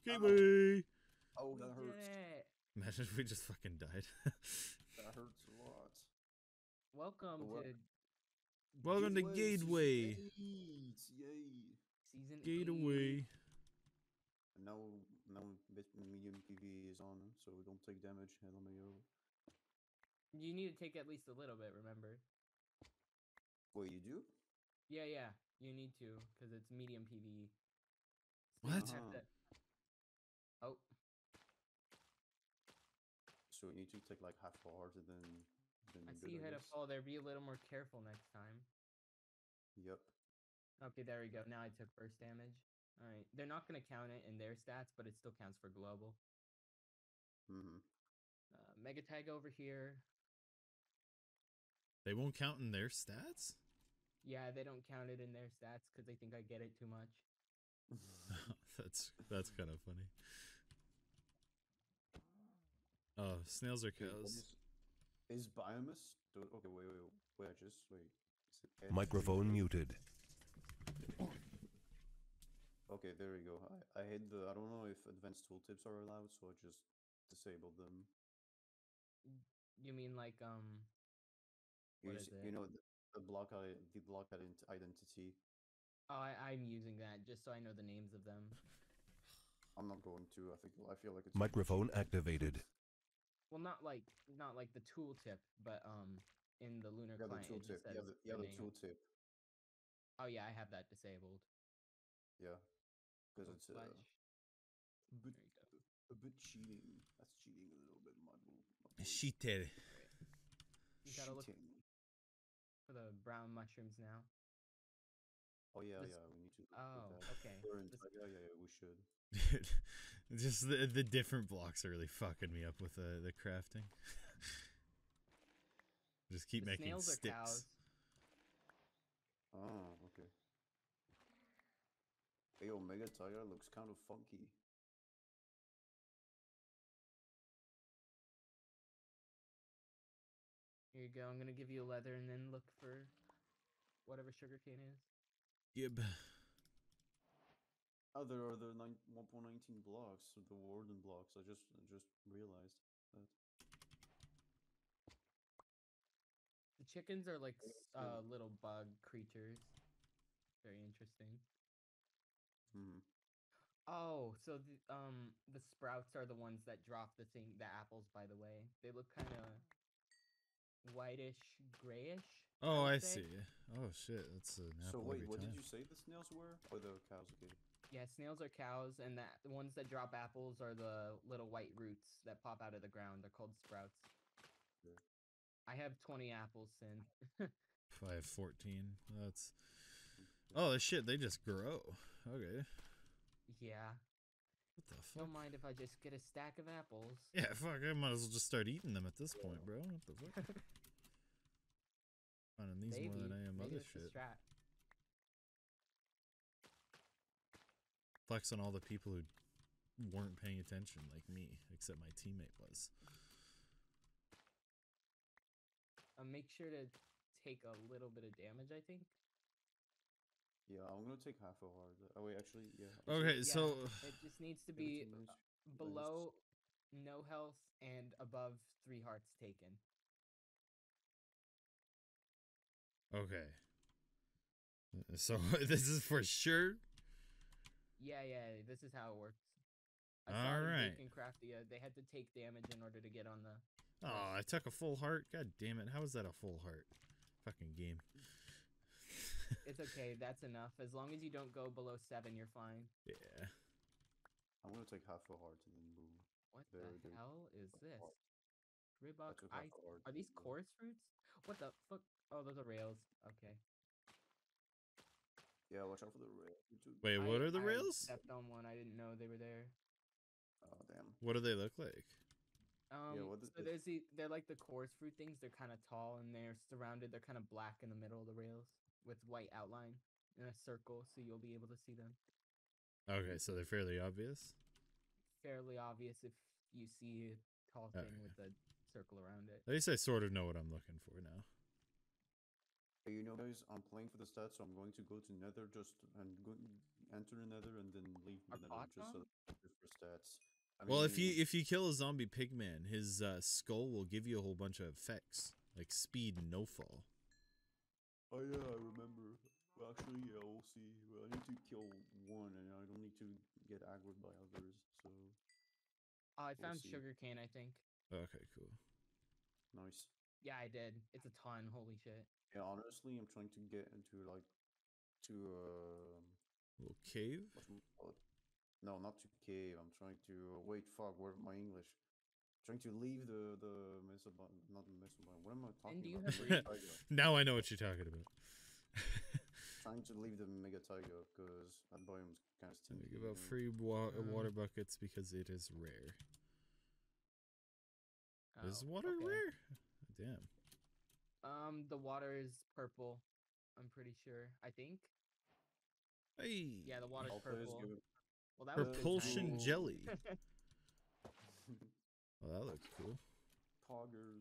Gateway! Oh, We that did hurts. it. Imagine if we just fucking died. That hurts a lot. Welcome Well, to Welcome to Gateway! Yay! season 8. Gateway. And now medium PV is on, so we don't take damage. LMAO. You need to take at least a little bit, remember? Wait, you do? Yeah. You need to, because it's medium PvE. So you What? have to- Oh, So you need to take like half a heart and then I you're see you good, had a guess. fall there. Be a little more careful next time. Yep. Okay, there we go. Now I took burst damage. Alright, they're not going to count it in their stats, but it still counts for global. Mm-hmm. Mega Tag over here. They won't count in their stats? Yeah, they don't count it in their stats because they think I get it too much. That's kind of funny. Oh, snails are Wait, what cows. is Biomus? Okay, wait, I just wait. Is it Ed Microphone Junior? muted. Okay, there we go. I hid the. I don't know if advanced tooltips are allowed, so I just disabled them. You mean like, what is You it? know the block identity. Oh, I'm using that just so I know the names of them. I'm not going to. I feel like it's Microphone activated. Well, not like the tooltip, but in the Lunar Yeah, the client it tooltip. just says Yeah, their the name. tooltip. Oh yeah, I have that disabled. Yeah, because So it's flash. a bit There you go. a bit cheating. That's cheating a little bit, my boy. Cheated. You gotta look Cheating. for the brown mushrooms now. Oh yeah, This- we need to. Look Oh, at that. okay. We're in This- Taiga, yeah, we should. Dude, just the different blocks are really fucking me up with the crafting. Just keep the making snails sticks. are cows. Oh, okay. Hey, Omega Tiger looks kind of funky. Here you go. I'm gonna give you a leather and then look for whatever sugarcane is. Gib. Oh, there are the 1.19 blocks, the warden blocks. I just realized that. The chickens are like so- little bug creatures. Very interesting. Hmm. Oh, so the sprouts are the ones that drop the apples, by the way. They look kind of whitish, grayish. Oh, would I say. see. Oh shit, that's an So apple wait, every what time. did you say the snails were? Or the cows again? Yeah, snails are cows, and the ones that drop apples are the little white roots that pop out of the ground. They're called sprouts. Yeah. I have 20 apples, Sin. I have 14. That's. Okay. Oh shit, they just grow. Okay. Yeah. What the fuck? Don't mind if I just get a stack of apples. Yeah, fuck. I might as well just start eating them at this point, bro. What the fuck? Finding these more than I am maybe other that's the shit. strat. Flex on all the people who weren't paying attention like me, except my teammate was. Make sure to take a little bit of damage, I think. Yeah, I'm gonna take half a heart. Oh wait, actually, yeah. Okay, Yeah, so it just needs to be Everything is below no health and above 3 hearts taken. okay. So this is for sure. Yeah, this is how it works. I saw All it in right. Bacon Crafty, they had to take damage in order to get on the. Oh, I took a full heart. God damn it! How is that a full heart? Fucking game. It's okay, that's enough. As long as you don't go below 7, you're fine. Yeah. I'm gonna take half a heart and then boom. What There the it is. hell is this? I Ribok took half ice. a heart. Are these and then- chorus fruits? What the fuck? Oh, those are rails. Okay. Yeah, watch out for the rail. Wait, what are the I rails? stepped on one. I didn't know they were there. Oh damn. What do they look like? what is So this? they're like the chorus fruit things. They're kind of tall and they're surrounded. They're kind of black in the middle of the rails with white outline in a circle, so you'll be able to see them. Okay, so they're fairly obvious. Fairly obvious if you see a tall thing Okay. with a circle around it. At least I sort of know what I'm looking for now. Hey, you know, guys, I'm playing for the stats, so I'm going to go to Nether and enter Nether and then leave Are Nether bots just so on? for stats. I Well, if mean, you kill a zombie pigman, his skull will give you a whole bunch of effects like speed and no fall. oh yeah, I remember. Well, actually, yeah, we'll see. Well, I need to kill one, and I don't need to get aggroed by others. So Oh, I we'll found see. sugarcane, I think. Okay, cool. Nice. Yeah, I did. It's a ton. Holy shit. Yeah, honestly, I'm trying to get into like to Little cave. whatchamacallit? No, not to cave. I'm trying to wait. Fuck, where my English? Trying to leave the Mesoban, not the Mesoban. What am I talking do you about? have Mega reeds? Taiga. Now I know what you're talking about. Trying to leave the Mega Taiga because that biome's kind of We stinky. give You out know? free water buckets because it is rare. Is Oh, water okay. rare? Damn. The water is purple. I'm pretty sure. I think. Hey. Yeah, the water's I'll please purple. give it. Well, that was good Propulsion timing. jelly. Oh, that looks cool. Poggers.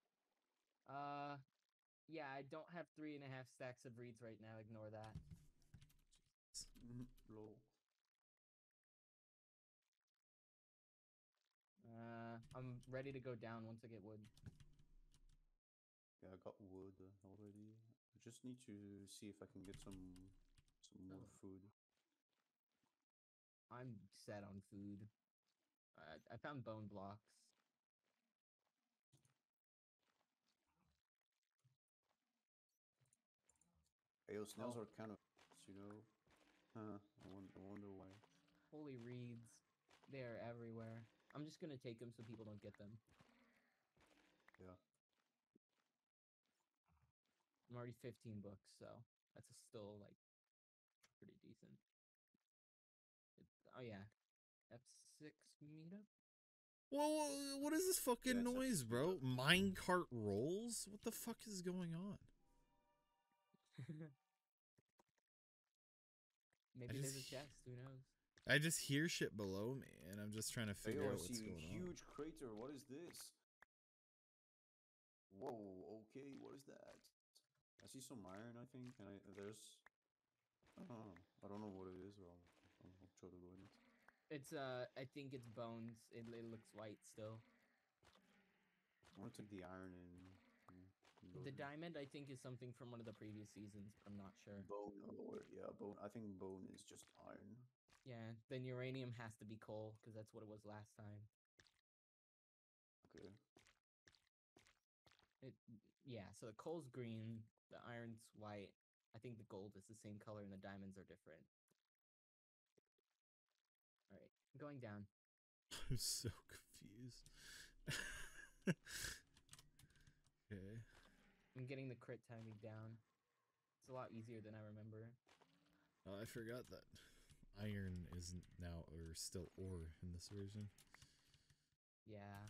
Yeah, I don't have 3.5 stacks of reeds right now. Ignore that. Lol. I'm ready to go down once I get wood. Yeah, I got wood already. I just need to see if I can get some more Oh. food. I'm set on food. I found bone blocks. Hey, yo, snails Oh. are kind of, you know. Huh? I wonder why. Holy reeds. They are everywhere. I'm just gonna take them so people don't get them. Yeah. I'm already 15 books, so that's still like pretty decent. Oh yeah, F6 meetup. Whoa, what is this fucking it's a noise, bro? Minecart rolls? What the fuck is going on? Maybe there's a just- chest. Who knows? I just hear shit below me, and I'm just trying to Hey, figure yo, I out what's see a going on. huge crater. What is this? Whoa. Okay, what is that? I see some iron. I think, and there's. I don't know what it is. I'll try to go in it. It's I think it's bones. It looks white still. I want to take the iron and go The there. diamond I think is something from one of the previous seasons, but I'm not sure. Bone, yeah, bone. I think bone is just iron. Yeah, then uranium has to be coal because that's what it was last time. Okay. Yeah, so the coal's green, the iron's white. I think the gold is the same color and the diamonds are different. All right, I'm going down. I'm so confused. Okay. I'm getting the crit timing down. It's a lot easier than I remember. Oh, I forgot that iron isn't now or still ore in this version. Yeah.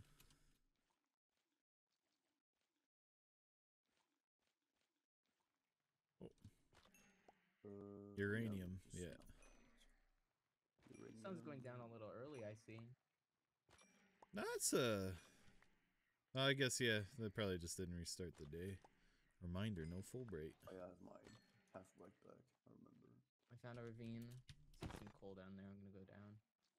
Uranium, just yeah. Sun's going down a little early, I see. That's I guess yeah. They probably just didn't restart the day. Reminder: no full break. I have my half right back. I remember. I found a ravine. See some coal down there. I'm gonna go down.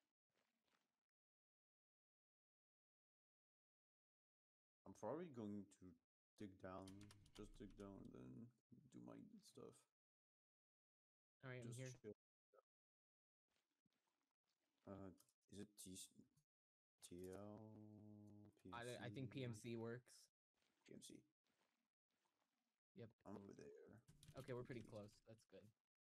I'm probably going to dig down, just dig down, and then do my stuff. All right, I'm Just here. chill. Is it TL? I think PMC works. PMC. Yep. I'm over there. Okay, we're pretty close. That's good.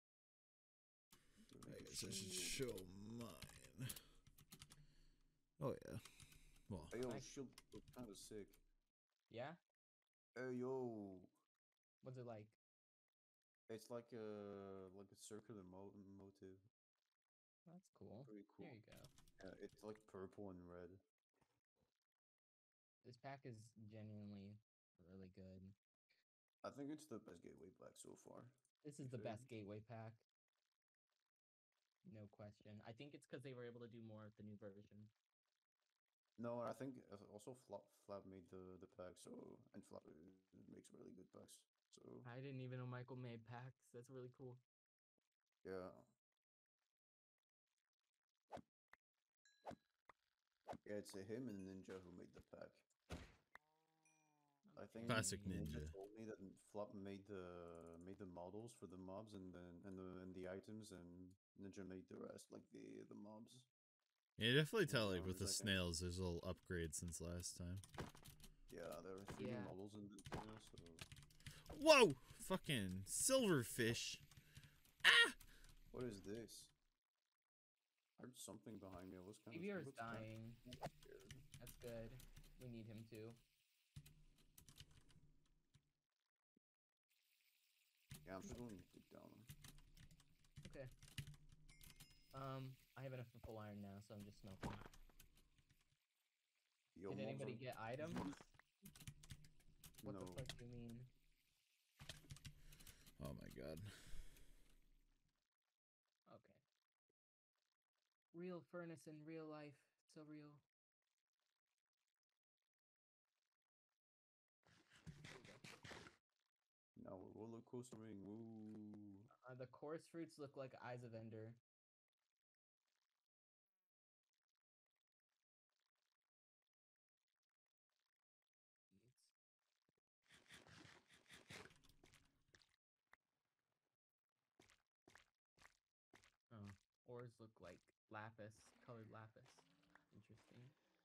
I guess I should show mine. Oh yeah. Well, Hey, yo, Nice. shield looks kind of sick. Yeah. Hey, yo. What's it like? It's like a circular motive. That's cool. Pretty cool. There you go. Yeah, it's like purple and red. This pack is genuinely really good. I think it's the best gateway pack so far. This is the Fair. best gateway pack. No question. I think it's because they were able to do more with the new version. No, I think also Flap made the pack, so and Flap makes really good packs. So I didn't even know Michael made packs. That's really cool. yeah. Yeah, it's him and Ninja who made the pack. I think Classic Ninja Ninja. told me that Flop made the models for the mobs and the items, and Ninja made the rest, like the mobs. Yeah, you definitely Or tell the like with armors, the I think. snails, there's a little upgrade since last time. Yeah, there are 3 Yeah. models in the snail, so Whoa! Fucking silverfish. Ah! what is this? I heard something behind me. I was kind of Xavier's dying. scared. That's good. We need him too. Yeah, I'm just going to dig down. Okay. I have enough for full iron now, so I'm just smelting. Yo, Did mobs anybody are- get items? What the No. fuck do you mean? Oh my god. Okay. Real furnace in real life. So real. There we go. Now we're roller coastering. Woo. The coarse fruits look like Eyes of Ender. Oh, ores look like lapis, colored lapis. Interesting.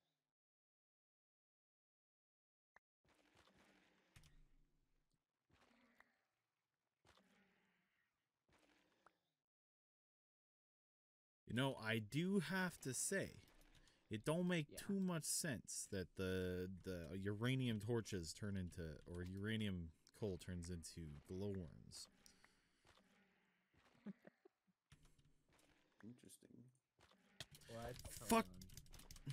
You know, I do have to say, it don't make Yeah. too much sense that the uranium torches turn into, or uranium coal turns into glowworms. Interesting. What? Hold Fuck. on.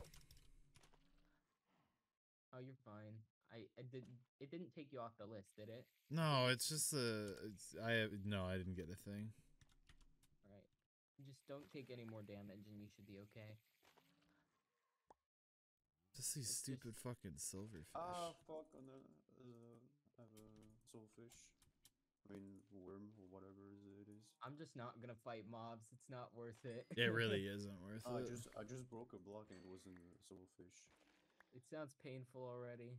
Oh, you're fine. I did. It didn't take you off the list, did it? No, it's just I didn't get a thing. All right. Just don't take any more damage, and you should be okay. Just these It's stupid fucking silverfish. Ah, fuck! On the I have a soulfish. I mean, worm or whatever it is. I'm just not gonna fight mobs. It's not worth it. It really isn't worth I it. just broke a block and it wasn't a soulfish. It sounds painful already.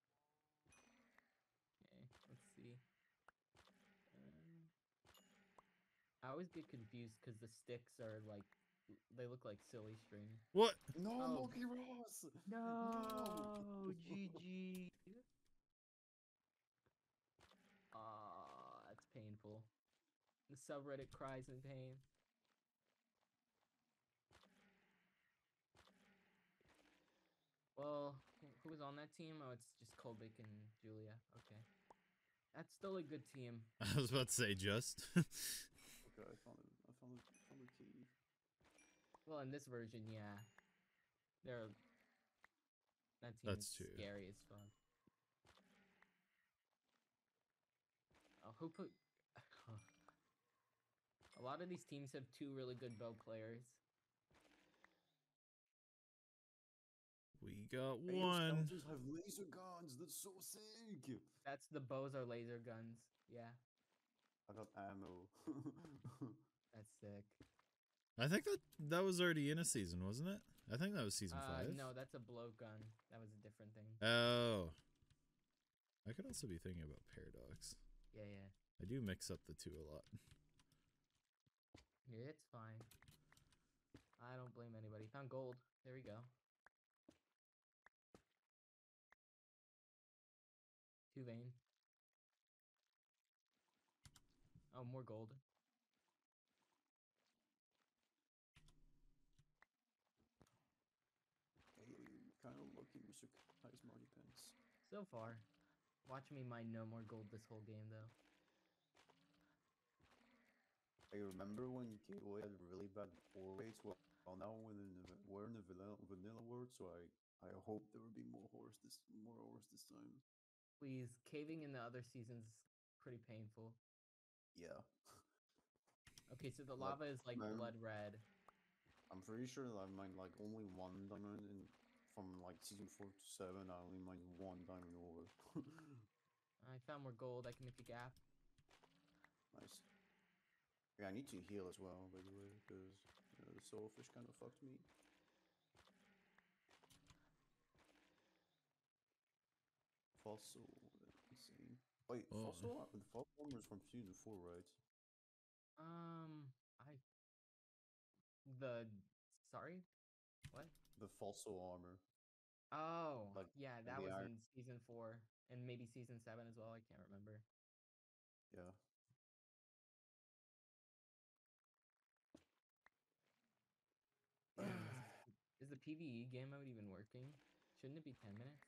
Okay, let's see. I always get confused because the sticks are like, they look like silly string. What? No, Oh. Monkey Ross! No, GG. Ah, that's painful. The subreddit cries in pain. Well, who was on that team? Oh, it's just Kolbik and Julia. Okay. That's still a good team. I was about to say just. Okay, I found the key. Well, in this version, yeah. That team That's is true. scary as fuck. Oh, who put... A lot of these teams have 2 really good bow players. We got Hey, your one. skeletons have laser guns. That's so sick. That's the bows are laser guns. Yeah, I got ammo. that's sick. I think that was already in a season, wasn't it? I think that was season 5. No, that's a blow gun. That was a different thing. Oh. I could also be thinking about Paradox. Yeah, yeah. I do mix up the two a lot. Yeah, it's fine. I don't blame anybody. Found gold. There we go. 2 vein. Oh, more gold. Hey, you're kind of lucky, Mr. Ice Marty Pants. So far. Watch me mine no more gold this whole game, though. I remember when Gateway had really bad ore rates. Well, now we're in the vanilla world, so I hope there will be more ores this time. Please, caving in the other seasons pretty painful. Yeah. Okay, so the Like, lava is like man. blood red. I'm pretty sure that I mined like only 1 diamond from like season 4 to 7. I only mined 1 diamond ore. I found more gold. I can make a gap. Nice. Yeah, I need to heal as well, by the way, because the soulfish kind of fucked me. fossil. Insane. Wait, Oh. the fossil armor is from season 4, right? I the sorry, what? The fossil armor, Oh, like yeah, and that the was iron. in season 4 and maybe season 7 as well. I can't remember. Yeah. Damn, is the PVE game mode even working? Shouldn't it be 10 minutes?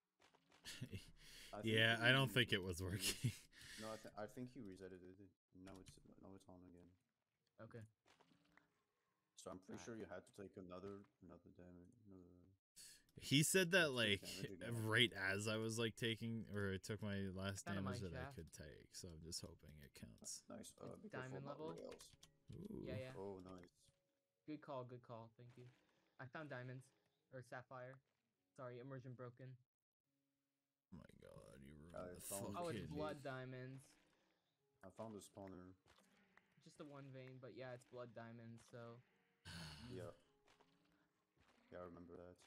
I think Yeah, I don't think he it was working. No, I think he reset it. Now it's on again. Okay. So I'm pretty Alright. sure you had to take another damage. He said that Take like damage again. right as I was like taking or I took my last Found a damage mine that I shaft. could take, so I'm just hoping it counts. Nice. It's Be careful diamond about level. rails. Ooh. Yeah, yeah. Oh, nice. Good call, good call. Thank you. I found diamonds or sapphire. Sorry, immersion broken. Oh my god, you I ruined the found Oh, it's fucking. blood diamonds. I found a spawner. Just a one vein, but yeah, it's blood diamonds. So Yeah. Yeah, I remember that.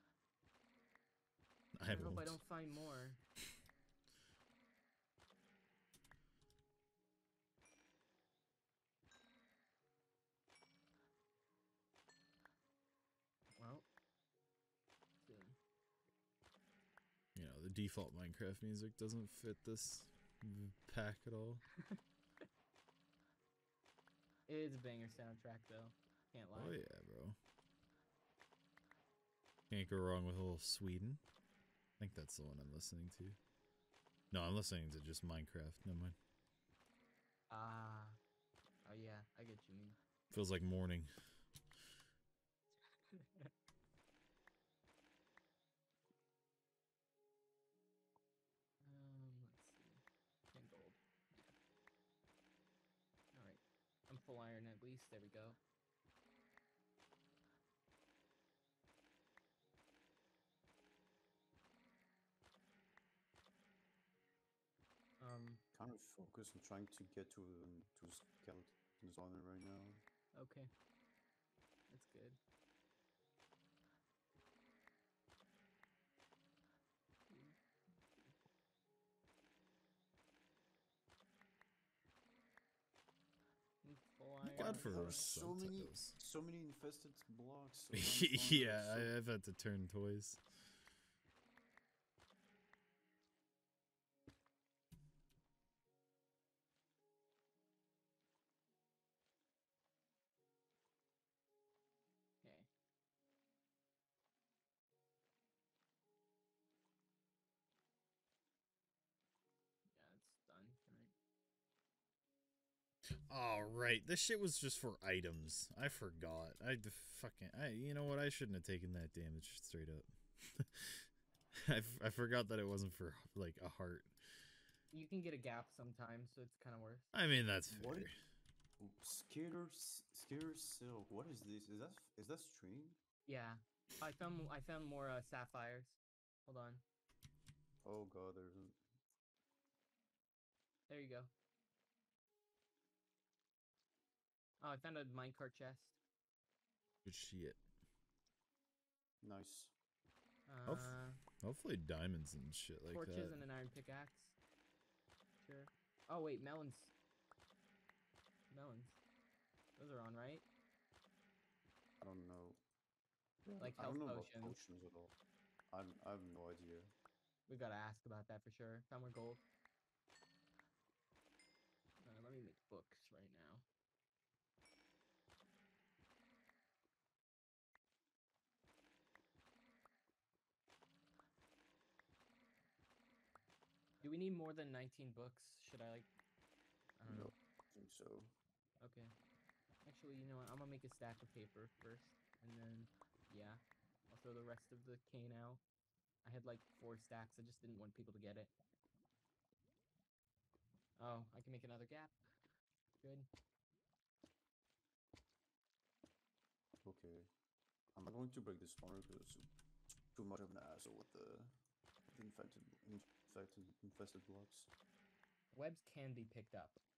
I hope I won't. don't find more. Well, soon. You know, the default Minecraft music doesn't fit this pack at all. It is a banger soundtrack though. Can't lie. Oh yeah, bro. Can't go wrong with a little Sweden. I think that's the one I'm listening to. No, I'm listening to just Minecraft. Never mind. Ah. Oh yeah, I get what you mean. Feels like morning. Let's see. 10 gold. Yeah. Alright. I'm full iron at least. There we go. Kind of focused on trying to get to skeletons on it right now. Okay. That's good. I'm full I'm iron. glad for There are those subtitles. so many infested blocks. around the farm, Yeah, so- I've had to turn toys. Okay. Yeah, it's done, right? Oh right, this shit was just for items. I forgot. You know what? I shouldn't have taken that damage straight up. I forgot that it wasn't for like a heart. You can get a gap sometimes, so it's kind of worse. I mean that's What fair. Skater Silk. What is this? Is that stream? Yeah, I found more sapphires. Hold on. Oh god, There you go. Oh, I found a minecart chest. Good shit. nice. Hopefully diamonds and shit like Torches that. and an iron pickaxe. Sure. Oh wait, melons. Melons. Those are on, right? I don't know. Like I health don't know about potions. potions at all. I have no idea. We gotta ask about that for sure. Found more gold. Let me make books right now. Do we need more than 19 books? Should I like... I don't know. I think so. Okay. Actually, you know what? I'm gonna make a stack of paper first. And then, yeah. I'll throw the rest of the cane out. I had like 4 stacks. I just didn't want people to get it. Oh, I can make another gap. Good. Okay. I'm not going to break this spawner because it's too much of an asshole with the infested blocks. Webs can be picked up.